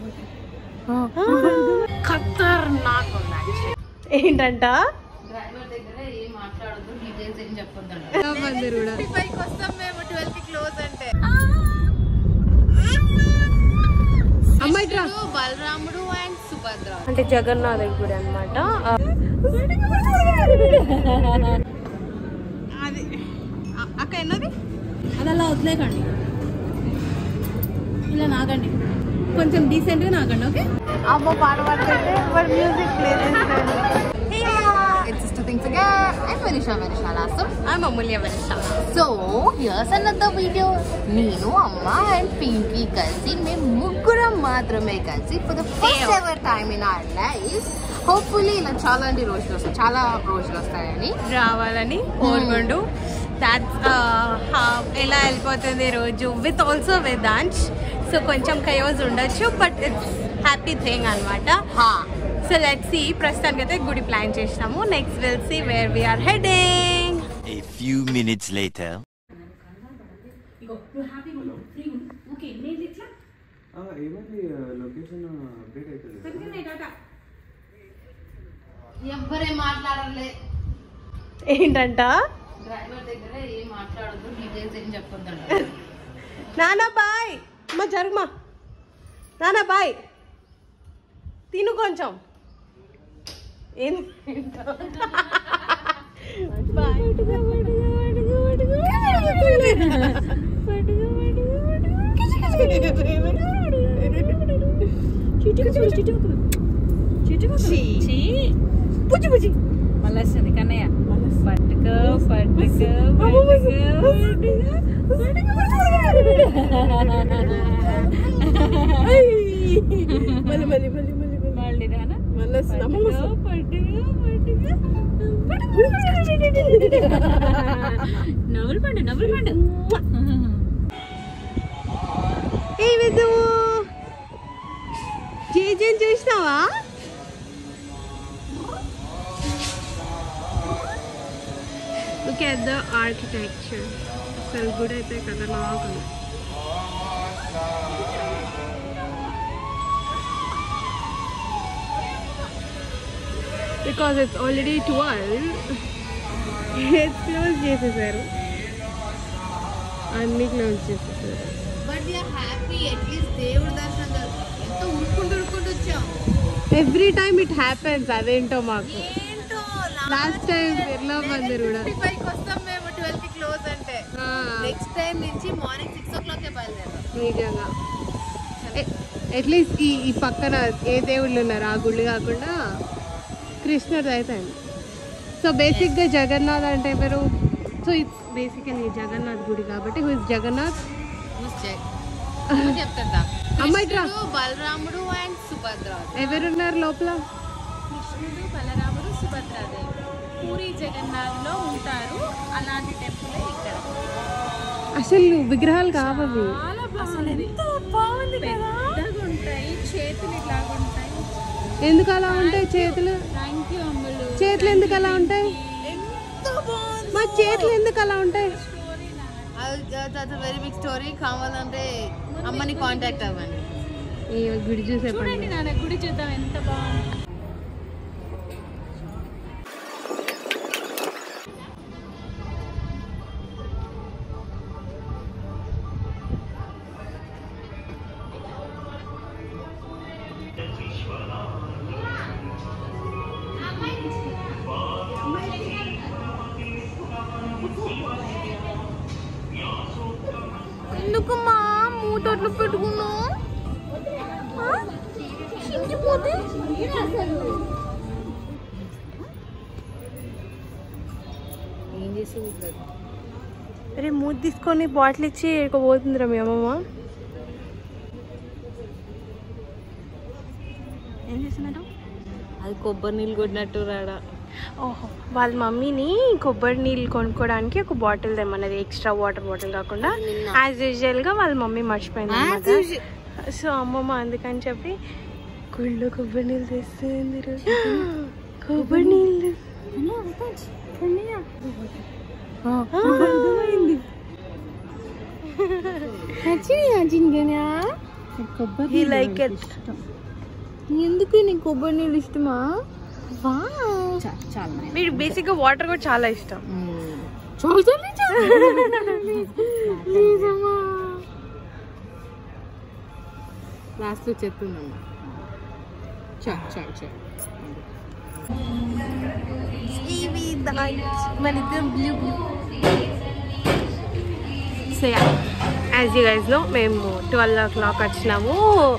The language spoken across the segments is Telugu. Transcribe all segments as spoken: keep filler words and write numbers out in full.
ఖతర్నాక్ ఏంటంట డ్రైవర్ దగ్గర ఏం మాట్లాడొద్దు, డీటెయిల్స్ ఏం చెప్పొద్దంట. వస్తాం మేము ట్వెల్వ్ కి క్లోజ్ అంటే. బలరాముడు అండ్ సుభద్ర అంటే జగన్నాథ గుడి అన్నమాట. అది అక్క ఎన్నది అది అలా వదిలేకండి, ఇలా నాగండి, కొంచెం డీసెంట్ గా నాగండి. ఓకే అమ్మ పాట పాడుతుంటే మ్యూజిక్ ప్లే చేస్తాను. It's sister things again. I'm Manisha Manisha Lasam. I'm Amulya Manisha. So here's another video. నేను అమ్మ అండ్ పింకీ కలిసి మేము ముగ్గురం మాత్రమే కలిసి for the first ever time in our life hopefully ఇలా చాలా అంటే రోజులు వస్తాయి, చాలా రోజులు వస్తాయని రావాలని కోరుకుంటూ దాట్స్ ఎలా వెళ్ళిపోతుంది రోజు విత్ ఆల్సో వేదాంశ్. సో కొంచెం కయోస్ ఉండొచ్చు బట్ ఇట్స్ హ్యాపీ థింగ్ అనమాట. So let's see. ప్రస్తుతానికి అయితే గుడి ప్లాన్ చేసినాము. Next will see where we are heading. A few minutes later. ఎవ్వరేం మాట్లాడలే. ఏంటంట డ్రైవర్ దగ్గర ఏం మాట్లాడొద్దు, డీటెయిల్స్ ఏం చెప్పొద్దంట. నానా బాయ్ మా జరుగుమా. నానా బాయ్ తిను కొంచెం. ఏం మళ్ళీ వస్తుంది కన్నయ్య. పట్టుకో పట్టుకో మళ్ళీ మళ్ళీ మళ్ళీ మళ్ళీ మళ్ళీ రానా మళ్ళీ నవ్వులు పండు నవ్వులు పండు. ఏ విజు జేజేని చూసినావా? Look at the architecture. అసలు గుడి అయితే కదా నాకు because it's already twelve. It's close చేసేసారు, అన్ని క్లోజ్ చేసేసారు. But we are happy at least దేవుడి దర్శనం ఎంత ఉరుక్కుంటూ ఉరుక్కుంటూ వచ్చాం. Every time it happens. అదేంటో మాకు లాస్ట్ టైం బిర్లా మందిర్ కూడా వస్తాం మేము ట్వెల్వ్ కి క్లోజ్ అంటే. నెక్స్ట్ టైం నుంచి మార్నింగ్ సిక్స్ ఓ క్లాక్ బయలుదేరాం. నిజంగా అట్లీస్ట్ ఈ ఈ పక్కన ఏ దేవుళ్ళు ఉన్నారు ఆ గుళ్ళు కాకుండా కృష్ణుడు అయితే. సో బేసిక్గా జగన్నాథ్ అంటే ఎవరు? సో ఇట్స్ బేసికలీ జగన్నాథ్ గుడి కాబట్టి హూ ఇస్ జగన్నాథ్ చెప్తా. అమ్మాయి బలరాముడు అండ్ సుభద్ర ఎవరున్నారు లోపల? కృష్ణుడు బలరాముడు సుభద్రాదేవి పూరి జగన్నాథ్ లో ఉంటారు. అలాంటి టెంపుల్ ఇక్కడ. అసలు విగ్రహాలు కావవి. పెద్దగా ఉంటాయి, చేతులు ఇట్లాగా ఉంటాయి. ఎందుకు అలా ఉంటాయి చేతులు? Thank you Ammulu. చేతులు ఎందుకు అలా ఉంటాయి? మా చేతులు ఎందుకు అలా ఉంటాయి? Very big story. కావాలంటే అమ్మని కాంటాక్ట్ అవ్వండి. ఈ గుడి చూసే చూడండి నాన్న, గుడి చూద్దాం ఎంత బాగుంది. ఎందుకు మా మూతట్లు పెట్టుకున్నావు? చించిపోతే ఏం చేసింది? అరే మూత తీసుకొని బాటిల్ ఇచ్చి పోతుందిరా మీ అమ్మమ్మ. ఏం చేసిందట? అది కొబ్బరి నీళ్ళు కొట్టినట్టు రాడా. ఓహో, వాళ్ళ మమ్మీని కొబ్బరి నీళ్ళు కొనుక్కోవడానికి ఒక బాటిల్ తెమ్మన్నది, ఎక్స్ట్రా వాటర్ బాటిల్ కాకుండా. యాజ్ యూజువల్గా వాళ్ళ మమ్మీ మర్చిపోయింది అన్నమాట. సో అమ్మమ్మ అందుకని చెప్పి గుళ్ళో కొబ్బరి నీళ్ళు తెస్తుంది. కొబ్బరి నీళ్ళు He like it. ఎందుకు నీకు కొబ్బరి నీళ్ళు ఇష్టమా? వీడు బేసిక్ గా వాటర్ కూడా చాలా ఇష్టం. లాస్ట్ లో చెప్తున్నామ్మా. So yeah, as you guys know మేము ట్వెల్వ్ ఓ క్లాక్ వచ్చినాము.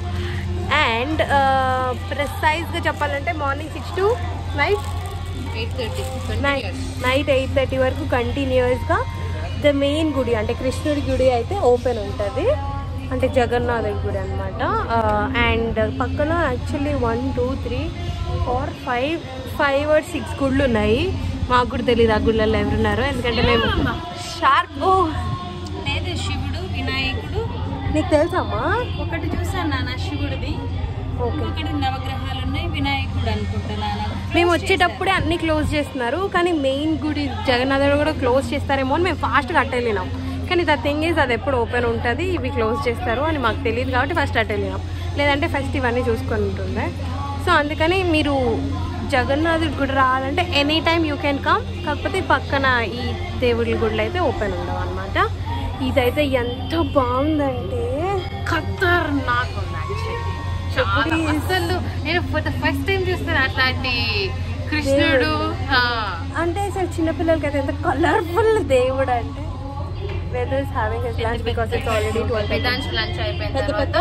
అండ్ ప్రిసైజ్గా చెప్పాలంటే morning six to night eight thirty night eight thirty వరకు కంటిన్యూస్గా ద మెయిన్ గుడి అంటే కృష్ణుడి గుడి అయితే ఓపెన్ ఉంటుంది, అంటే జగన్నాథ గుడి అనమాట. అండ్ పక్కన actually one two three four five five or six గుళ్ళు ఉన్నాయి. మాకు కూడా తెలియదు ఆ గుళ్ళల్లో ఎవరున్నారు, ఎందుకంటే మేము షార్ప్. ఓ లేదు, శివుడు వినాయకుడు నీకు తెలుసమ్మా? ఒకటి చూసాను నాన్న శివుడిది, ఒకటి నవగ్రహాలు ఉన్నాయి, వినాయకుడు అనుకుంటున్నాను. మేము వచ్చేటప్పుడే అన్ని క్లోజ్ చేస్తున్నారు, కానీ మెయిన్ గుడి జగన్నాథుడు కూడా క్లోజ్ చేస్తారేమో అని మేము ఫాస్ట్గా అటు వెళ్ళినాం. కానీ ద థింగ్ ఈజ్ అది ఎప్పుడు ఓపెన్ ఉంటుంది, ఇవి క్లోజ్ చేస్తారు అని మాకు తెలియదు కాబట్టి ఫస్ట్ అటు వెళ్ళినాం, లేదంటే ఫస్ట్ ఇవన్నీ చూసుకొని ఉంటుండే. సో అందుకని మీరు జగన్నాథుడి గుడి రావాలంటే any time you can come, కాకపోతే పక్కన ఈ దేవుడి గుడిలో అయితే ఓపెన్ ఉండవు అనమాట. ఇదైతే ఎంత బాగుందంటే ఖతర్నాక్ ఉంది యాక్చువల్లీ. అసలు నేను ఫస్ట్ టైం చూస్తాను అట్లాంటి కృష్ణుడు. అంటే అసలు చిన్నపిల్లలకి అయితే ఎంత కలర్ఫుల్ దేవుడు అంటే. వెదర్ is having his lunch because it's already twelve. Vedansh lunch అయిపోయిన పెద్ద పెద్ద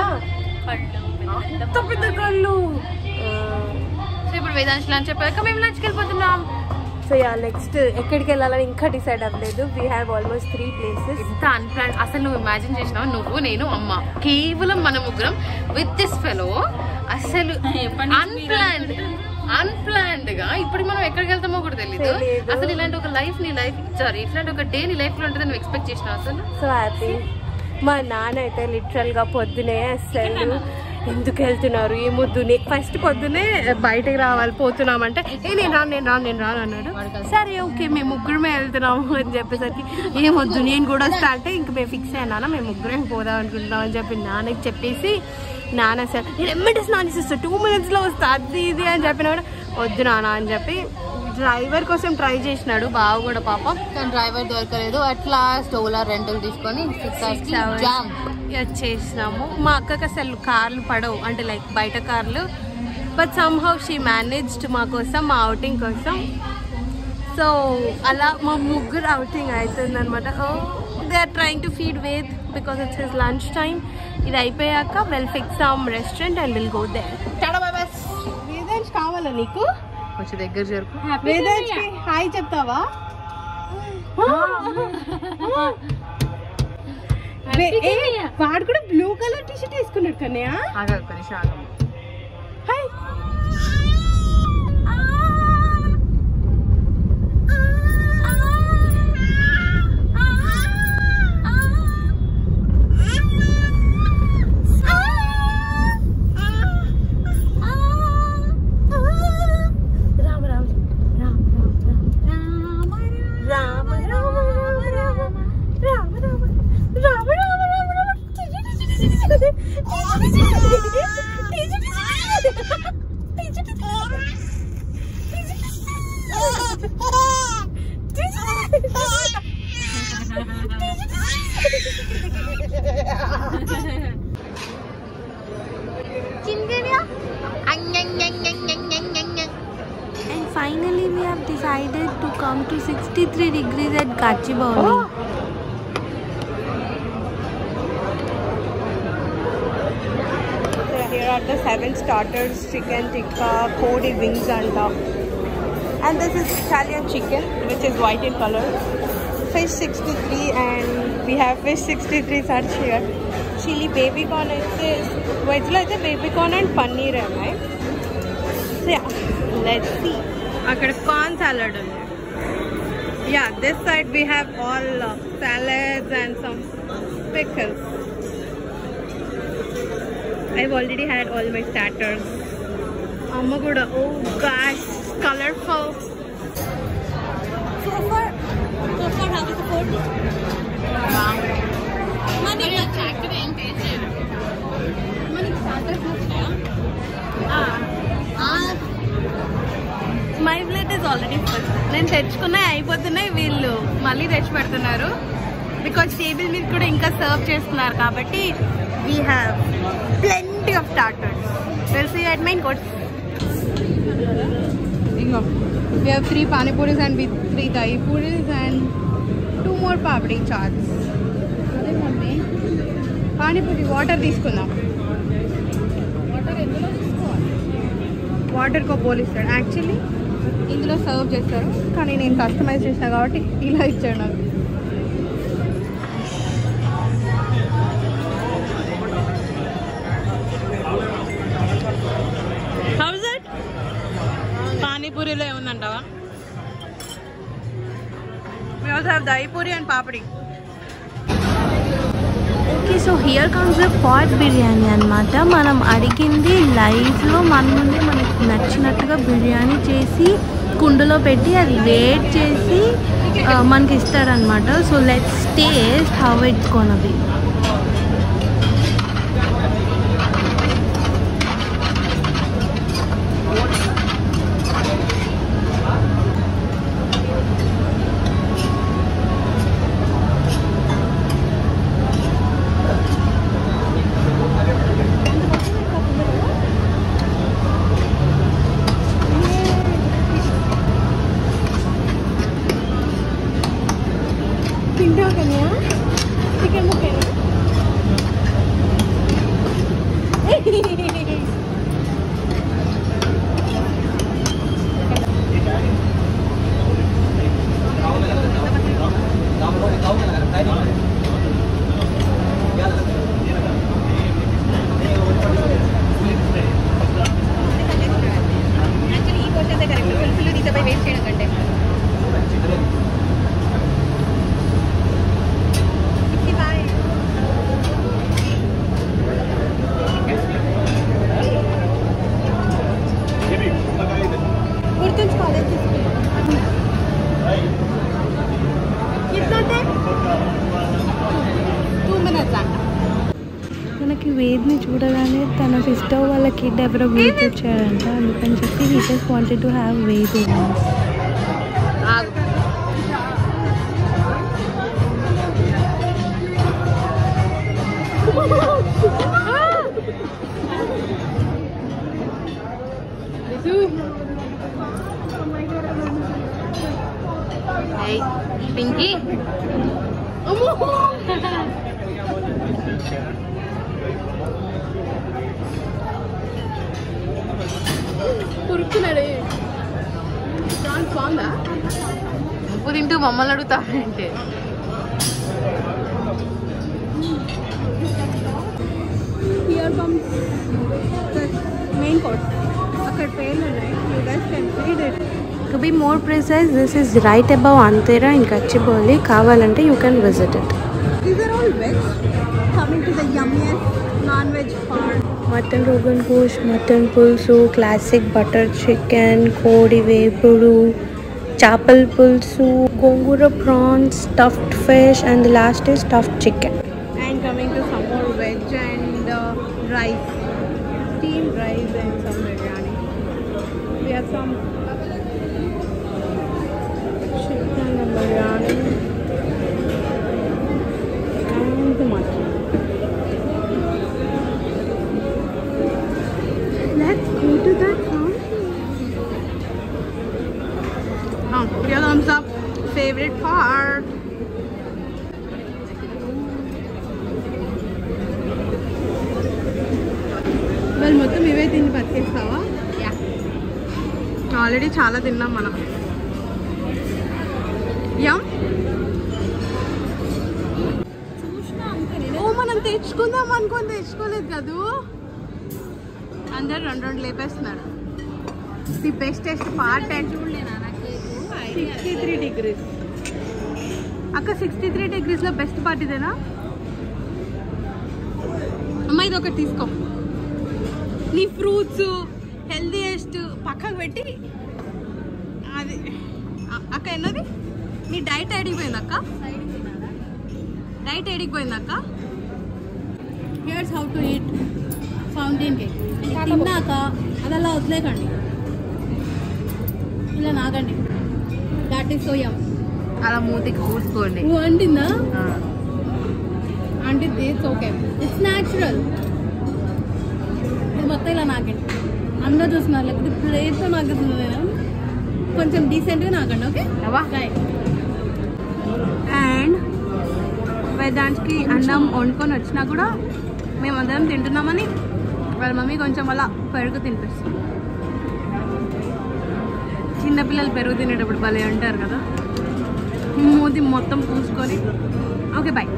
కళ్ళు, పెద్ద పెద్ద కళ్ళు. సో ఇప్పుడు వేదాంశ్ లంచ్ అయిపోయాక మేము లంచ్కి వెళ్ళిపోతున్నాం. సో యా, నెక్స్ట్ ఎక్కడికి వెళ్ళాలని ఇంకా డిసైడ్ అవ్వలేదు. We have almost three places. ఇంత అన్ప్లాన్ అసలు నువ్వు ఇమాజిన్ చేసినావు, నువ్వు నేను అమ్మ కేవలం మన ముగ్గురం విత్ దిస్ ఫెలో. అసలు అన్ప్లాన్డ్ అన్ప్లాన్డ్ గా ఇప్పుడు మనం ఎక్కడికి వెళ్తామో కూడా తెలీదు. అసలు ఇలాంటి ఒక లైఫ్ నీ లైఫ్ సారీ ఇట్లాంటి ఒక డే నీ లైఫ్ లో ఉంటుంది నువ్వు ఎక్స్పెక్ట్ చేసినావు అసలు. So happy. మా నాన్న అయితే లిటరల్ గా పొద్దునే అసలు ఎందుకు వెళ్తున్నారు ఏమొద్దు, ఫస్ట్ పొద్దునే బయటకు రావాలి పోతున్నామంటే ఏ నేను రాను నేను రాను నేను రాను అన్నాడు. సరే ఓకే మేము ముగ్గురమే వెళ్తున్నాము అని చెప్పేసరికి ఏమొద్దు నేను కూడా వస్తా అంటే ఇంక మేము ఫిక్స్ అయినా మేము ముగ్గురం పోదాం అనుకుంటున్నాం అని చెప్పి నాన్నకి చెప్పేసి, నాన్న సార్ నేను ఎమ్మెల్యే స్నానం చేస్తాను టూ మినిట్స్లో వస్తా అది ఇది అని చెప్పినా కూడా వద్దు నాన్న అని చెప్పి డ్రైవర్ కోసం ట్రై చేసినాడు బావ కూడా పాపం, కానీ డ్రైవర్ దొరకలేదు. అట్లా ఓలా రెంటల్ తీసుకొని సిక్స్ అవర్స్ వచ్చేసినాము. మా అక్కకి అసలు కార్లు పడవు, అంటే లైక్ బయట కార్లు, బట్ సమ్హౌ షీ మేనేజ్డ్ మా కోసం మా అవుటింగ్ కోసం. సో అలా మా ముగ్గురు అవుటింగ్ అవుతుంది అనమాట. They are trying to feed Ved because it's his lunch time. ఇది అయిపోయాక we'll fix some restaurant and will go there. Vedansh కావాలా నీకు? కొంచెం దగ్గర జరుపు. వేదాంశ్ హాయ్ చెప్తావా? వాడు కూడా బ్లూ కలర్ టీ షర్ట్ వేసుకున్నాడు Kannayya. Hi And finally we have decided to come to sixty-three degrees at Gachibowli. Here are the seven starters, chicken tikka, kodi wings and uh, and this is Italian chicken which is white in color. Fish sixty-three and we have fish sixty-three such here. Chili baby corn is this. Veg like baby corn and paneer hai. So yeah, let's see. Akada corn salad undi. Yeah, this side we have all uh, salads and some pickles. I've already had all my starters. Amma kuda, oh gosh, colorful. So far, so far how is the food? Money. My plate is already full. నేను తెచ్చుకున్నాయి అయిపోతున్నాయి, వీళ్ళు మళ్ళీ తెచ్చి పెడుతున్నారు బికాజ్ టేబుల్ మీద కూడా ఇంకా సర్వ్ చేస్తున్నారు కాబట్టి we have plenty of starters. Will see at main course. ఇంకో we have three panipuris and with three dahi puris and two more papdi chaats. అదే మమ్మీ పానీపూరి వాటర్ తీసుకుందాం. వాటర్ కో పోలిస్తాడు యాక్చువల్లీ ఇందులో సర్వ్ చేస్తారు కానీ నేను కస్టమైజ్ చేసిన కాబట్టి ఇలా ఇచ్చాడు నాకు. పానీపూరిలో ఏముందంటావా? We also have dahi puri and papdi. Okay, so here comes the pot biryani అనమాట. మనం అడిగింది లైవ్లో మన ముందే మనకి నచ్చినట్టుగా బిర్యానీ చేసి కుండలో పెట్టి అది వేట్ చేసి మనకి ఇస్తారనమాట. So let's taste how it's gonna be. మనకి వేద్ని చూడగానే తన సిస్టర్ వాళ్ళ కిడ్ ఎవరో వేద్ వచ్చారంట, అందుకని చెప్పి he just wanted to have Ved. Pinky కురుకున్నాడే బాగుందా? ఉప్పు తింటూ మమ్మల్ని అడుగుతావంటే. Here comes the main course. అక్కడ పేర్లు ఉన్నాయి, you guys can read it. To be more precise, this is right above Antera in Gachibowli. Kavalante you can visit it. These are all veg. Coming to the yummiest non-veg part. Mutton rogan josh, mutton pulsu, classic butter chicken, kodi vepudu, chapal pulsu, gongura prawns, stuffed fish, and the last is stuffed chicken. And coming to some more veg and uh, rice, steamed rice and some biryani. We have some chicken and biryani and the mutton. Let's go to that fountain. Oh, here comes up favorite part. Well, మొత్తం ఇవే తిని బతికేస్తావా? యా, ఆల్రెడీ చాలా తిన్నాం మనం. యమ్. ఓ, మనం తెచ్చుకుందాం అనుకొని తెచ్చుకోలేదు కదూ. అందరు రెండు రెండు లేపేస్తున్నారు. The bestest part and sixty three degrees అక్క సిక్స్టీ త్రీ డిగ్రీస్లో బెస్ట్ పార్ట్ ఇదేనా అమ్మ? ఇది ఒకటి తీసుకో. నీ ఫ్రూట్స్ హెల్దీయెస్ట్ పక్కకు పెట్టి అది అక్క ఎన్నది నీ డైట్ ఎడిగిపోయింది అక్క? డైట్ ఎడిగిపోయింది అక్క? Here's how to eat fountain cake తిన్నాక అది అలా వదిలేకండి, ఇలా నాగండి. That is so yum. అలా మూతికి పూసుకోండి. నువ్వు అంటిందా అంటే ఇట్స్ ఓకే, ఇట్స్ న్యాచురల్. ఇది మొత్తం ఇలా నాకండి. అందరూ చూస్తున్నారు, లేకపోతే ప్లేట్తో నాకుతుంది. నేను కొంచెం డీసెంట్గా నాకండి. Okay right. అండ్ వేదాంత్కి అన్నం వండుకొని వచ్చినా కూడా మేము అందరం తింటున్నామని వాళ్ళ మమ్మీ కొంచెం అలా పెరుగు తినిపిస్తుంది. చిన్నపిల్లలు పెరుగు తినేటప్పుడు భలే ఉంటారు కదా, మూతి మొత్తం పూసుకొని. Okay boy.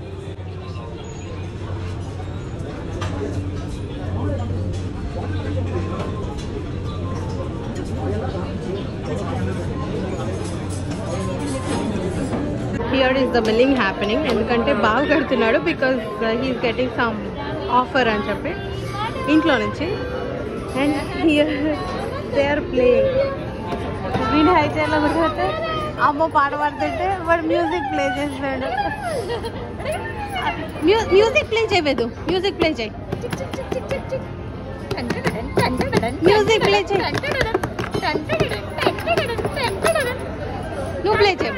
Here is the billing happening. ఎందుకంటే బాగా కడుతున్నాడు, because he is getting some offer అని చెప్పి ఇంట్లో నుంచి. And here they are playing. వీడు అయితే ఎలా కూర్చోతే అమ్మ పాట పాడుతుంటే వాడు మ్యూజిక్ ప్లే చేస్తాడు. మ్యూజిక్ ప్లే చేయలేదు, మ్యూజిక్ ప్లే చేయి, మ్యూజిక్ ప్లే చేయి, నువ్వు ప్లే చేయి.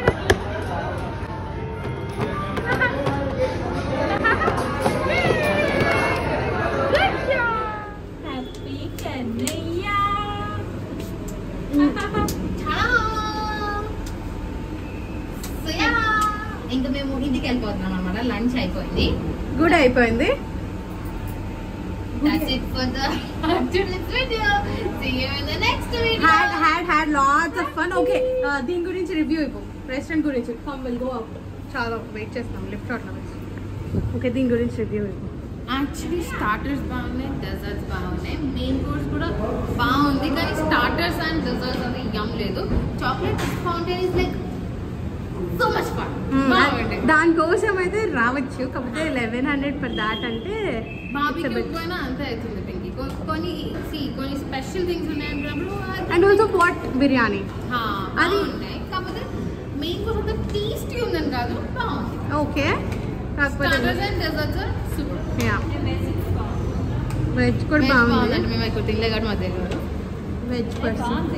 ఇంకా మేము ఇంటికి వెళ్ళిపోతున్నాం అన్నమాట. లంచ్ అయిపోయింది, గుడ్ అయిపోయింది. That's it for the today's video. See you in the next video. Had had had lots of fun. Okay, uh, దీని గురించి రివ్యూ ఇవ్వు, రెస్టారెంట్ గురించి. Come will go up. చాలా వెయిట్ చేస్తాం లిఫ్ట్ అవుట్. ఓకే, దీని గురించి రివ్యూ ఇవ్వు. యాక్చువల్లీ స్టార్టర్స్ బాగున్నాయి, డెజర్ట్స్ బాగున్నాయి, మెయిన్ కోర్స్ కూడా బాగుంది. కానీ స్టార్టర్స్ అండ్ డెజర్ట్స్ అది యమ్ లేదు. Chocolate fountain is like so much fun. దానికోసం అయితే రావచ్చు, కాకపోతే లెవెన్ హండ్రెడ్ పర్ దాట్ అంటే బాబీకి పోయినా అంతే అవుతుంది పింకి. కొన్ని కొన్ని స్పెషల్ థింగ్స్ ఉన్నాయంటున్నప్పుడు. అండ్ ఆల్సో పాట్ బిర్యానీ అది ఉన్నాయి, కాకపోతే మెయిన్ కోర్స్ అంతా టేస్టీ ఉందని కాదు, బాగుంది. ఓకే, కాకపోతే వెజ్ కూడా బాగుంది. మేము ఎక్కువ తినలే కాబట్టి మా దగ్గర వెజ్ పర్సన్.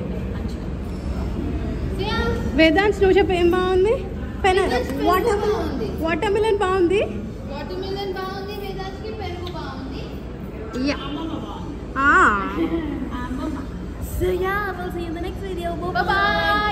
వేదాంత్ నువ్వు చెప్పు ఏం బాగుంది? వాటర్ వాటర్ మిలన్ బాగుంది. వాటర్ మిలన్ బాగుంది, వేదాంత్కి పెరుగు బాగుంది. Yeah. So yeah, we'll see you in the next video. Bye bye.